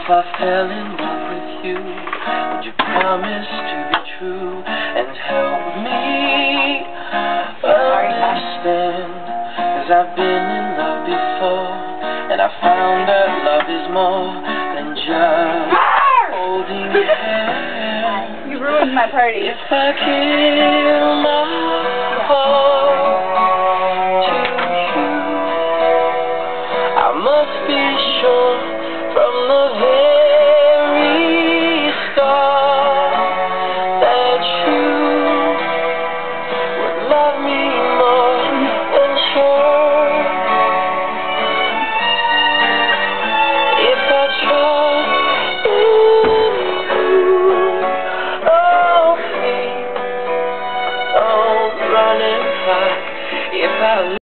If I fell in love with you, would you promise to be true and help me understand? 'Cause I've been in love before, and I found that love is more than just holding hands. You ruined my party. If I give my heart to you, I must be sure from the very start that you would love me more than sure. If I trust in you, oh please don't run and fight. If I